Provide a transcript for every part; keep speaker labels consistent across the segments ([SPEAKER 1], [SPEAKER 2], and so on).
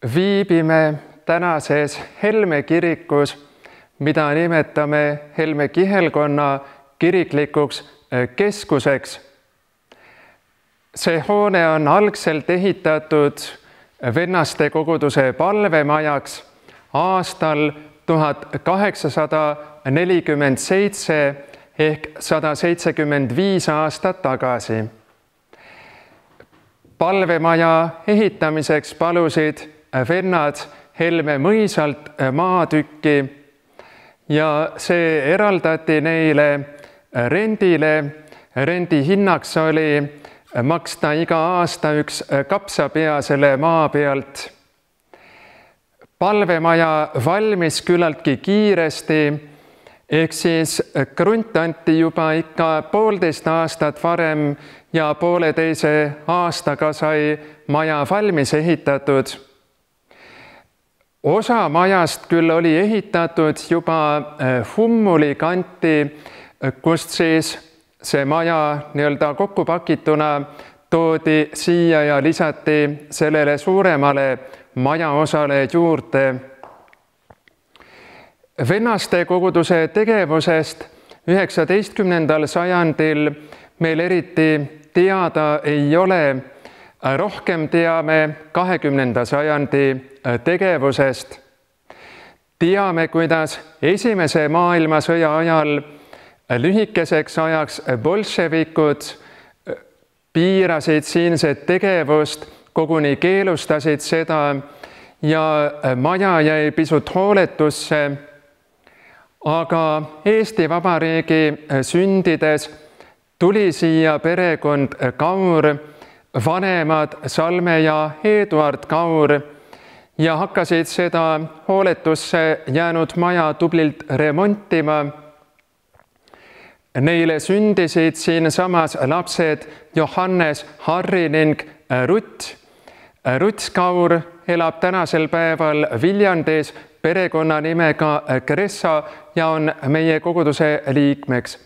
[SPEAKER 1] viibime tänases Helme kirikus, mida nimetame Helme kihelkonna kiriklikuks keskuseks. See hoone on algselt ehitatud vennaste koguduse palvemajaks aastal 1847 ehk 175 aastat tagasi. Palvemaja ehitamiseks palusid vennad Helme mõisalt maatükki ja see eraldati neile rendile. Rendi hinnaks oli maksta iga aasta üks kapsapea selle maa pealt. Palvemaja valmis küllaltki kiiresti, ehk siis krunt anti juba ikka 1,5 aastat varem ja 1,5 aastaga sai maja valmis ehitatud. Osa majast küll oli ehitatud juba Hummuli kanti, kust siis see maja nii-öelda kokkupakituna toodi siia ja lisati sellele suuremale majaosale juurde. Vennaste koguduse tegevusest 19. sajandil meil eriti teada ei ole. Rohkem teame 20. sajandi tegevusest. Teame, kuidas Esimese maailmasõja ajal lühikeseks ajaks bolševikud piirasid siinset tegevust, koguni keelustasid seda ja maja jäi pisut hooletusse. Aga Eesti Vabariigi sündides tuli siia perekond Kaur, vanemad Salme ja Eduard Kaur ja hakkasid seda hooletusse jäänud maja tublilt remontima. Neile sündisid siinsamas lapsed Johannes, Harri ning Rutt. Rutt Kaur elab tänasel päeval Viljandis perekonnanimega Kressa ja on meie koguduse liikmeks.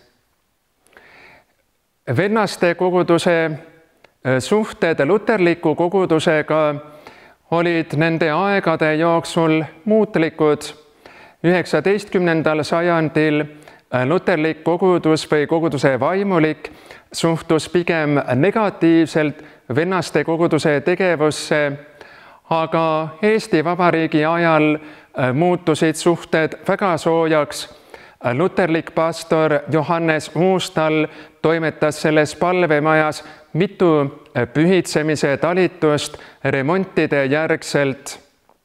[SPEAKER 1] Vennaste koguduse suhted luterliku kogudusega olid nende aegade jooksul muutlikud. 19. sajandil luterlik kogudus või koguduse vaimulik suhtus pigem negatiivselt vennaste koguduse tegevusse, aga Eesti Vabariigi ajal muutusid suhted väga soojaks. Luterlik pastor Johannes Uustal toimetas selles palvemajas mitu pühitsemise talitust remontide järgselt.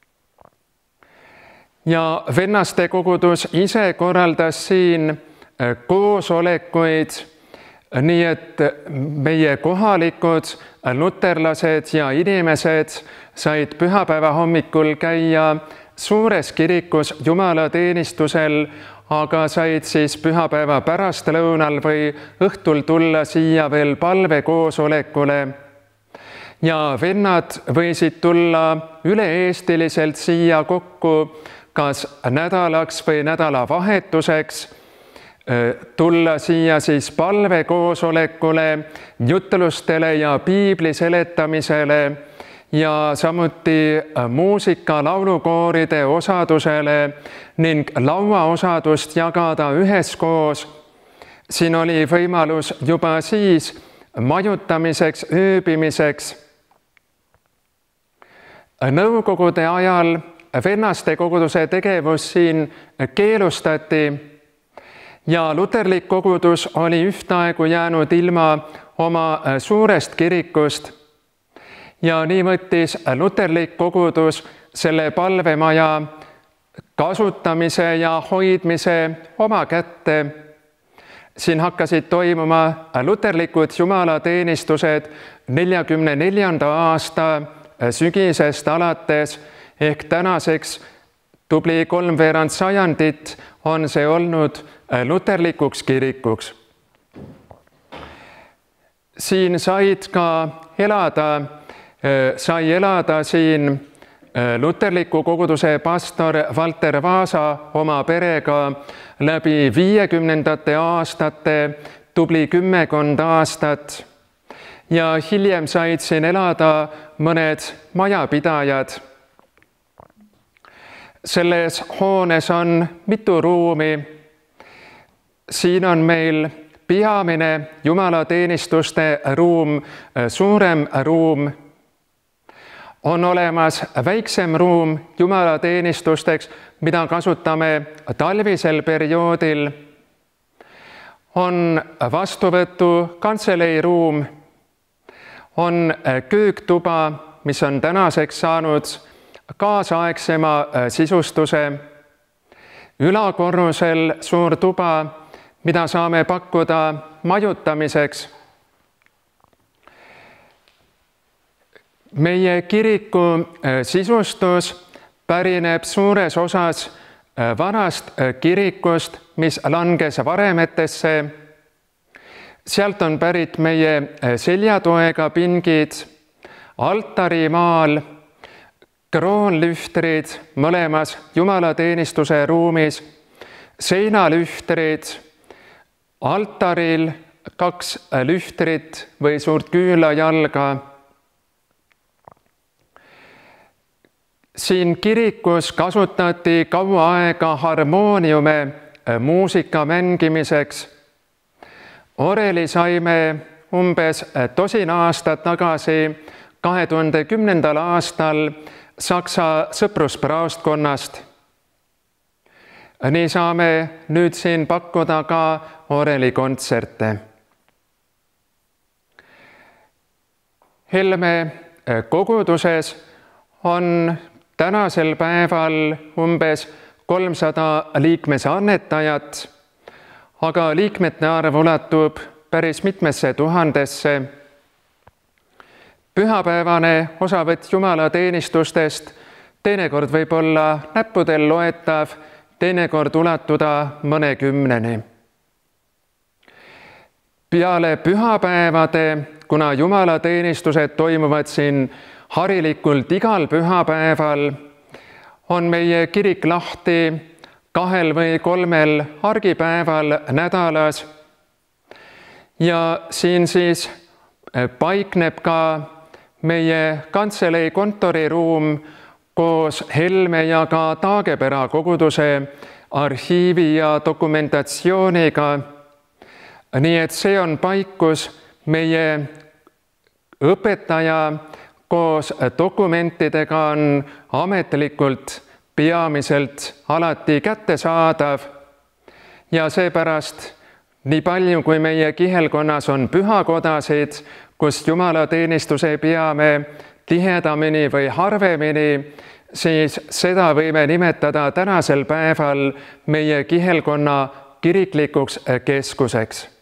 [SPEAKER 1] Ja vennaste kogudus ise korraldas siin koosolekuid, nii et meie kohalikud luterlased ja inimesed said pühapäeva hommikul käia suures kirikus jumalateenistusel, aga said siis pühapäeva pärastlõunal või õhtul tulla siia veel palvekoosolekule. Ja vennad võisid tulla üle-eestiliselt siia kokku kas nädalaks või nädalavahetuseks, tulla siia siis palvekoosolekule, jutlustele ja piibli seletamisele ja samuti muusika laulukooride osadusele ning lauaosadust jagada üheskoos. Siin oli võimalus juba siis majutamiseks, ööbimiseks. Nõukogude ajal vennaste koguduse tegevus siin keelustati ja luterlik kogudus oli ühtaegu jäänud ilma oma suurest kirikust. Ja nii võttis luterlik kogudus selle palvemaja kasutamise ja hoidmise oma kätte. Siin hakkasid toimuma luterlikud jumalateenistused 1944. aasta sügisest alates ehk tänaseks tubli 3/4 sajandit on see olnud luterlikuks kirikuks. Siin sai elada siin luterliku koguduse pastor Valter Vaasa oma perega läbi 50. aastate tubli 10 aastat ja hiljem said siin elada mõned majapidajad. Selles hoones on mitu ruumi. Siin on meil peamine jumalateenistuste ruum, suurem ruum. On olemas väiksem ruum jumalateenistusteks, mida kasutame talvisel perioodil. On vastuvõtu kantselei ruum, on köögtuba, mis on tänaseks saanud kaasaegsema sisustuse. Ülakorrusel suur tuba, mida saame pakkuda majutamiseks. Meie kiriku sisustus pärineb suures osas vanast kirikust, mis langes varemetesse. Sealt on pärit meie seljatoega pingid, altarimaal, kroonlühtrid mõlemas jumalateenistuse ruumis, seinalühtrid, altaril 2 lühtrit või suurt küünlajalga. Siin kirikus kasutati kaua aega harmooniume muusika mängimiseks. Oreli saime umbes 10 aastat tagasi, 2010. aastal Saksa sõpruspraostkonnast. Nii saame nüüd siin pakkuda ka orelikontserte. Helme koguduses on tänasel päeval umbes 300 liikmese annetajat, aga liikmete arv ulatub päris mitmesse tuhandesse. Pühapäevane osavõtt jumalateenistustest teinekord võib olla näppudel loetav, teinekord ulatuda mõnekümneni. Peale pühapäevade, kuna jumalateenistused toimuvad siin harilikult igal pühapäeval, on meie kirik lahti 2 või 3 argipäeval nädalas. Ja siin siis paikneb ka meie kantselei kontoriruum koos Helme ja ka Taagepera koguduse arhiivi ja dokumentatsiooniga. Nii et see on paik, kus meie õpetaja koos dokumentidega on ametlikult peamiselt alati kättesaadav. Ja seepärast nii palju, kui meie kihelkonnas on pühakodasid, kus jumalateenistuse peame tihedamini või harvemini, siis seda võime nimetada tänasel päeval meie kihelkonna kiriklikuks keskuseks.